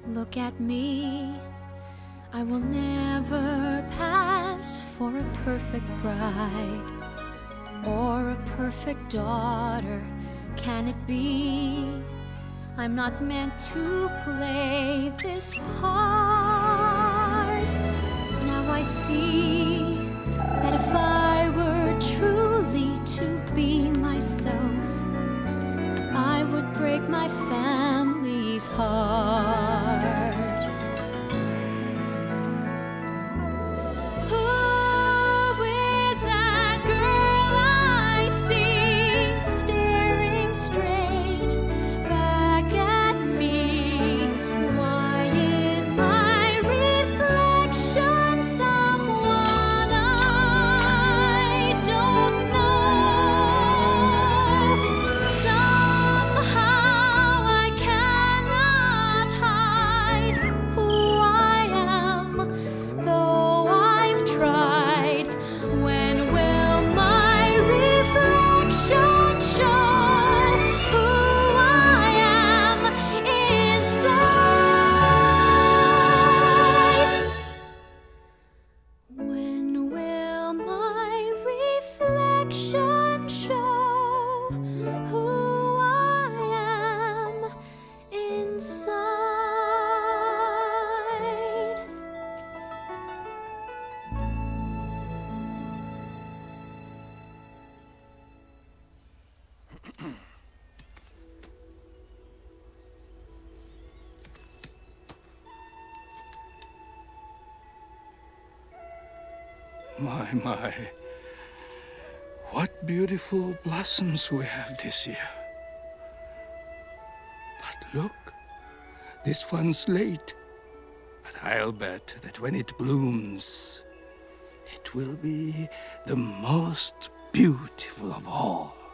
Look at me. I will never pass for a perfect bride or a perfect daughter. Can it be? I'm not meant to play this part. Now I see that if I were truly to be myself, I would break my family's heart. My, what beautiful blossoms we have this year. But look, this one's late. But I'll bet that when it blooms, it will be the most beautiful of all.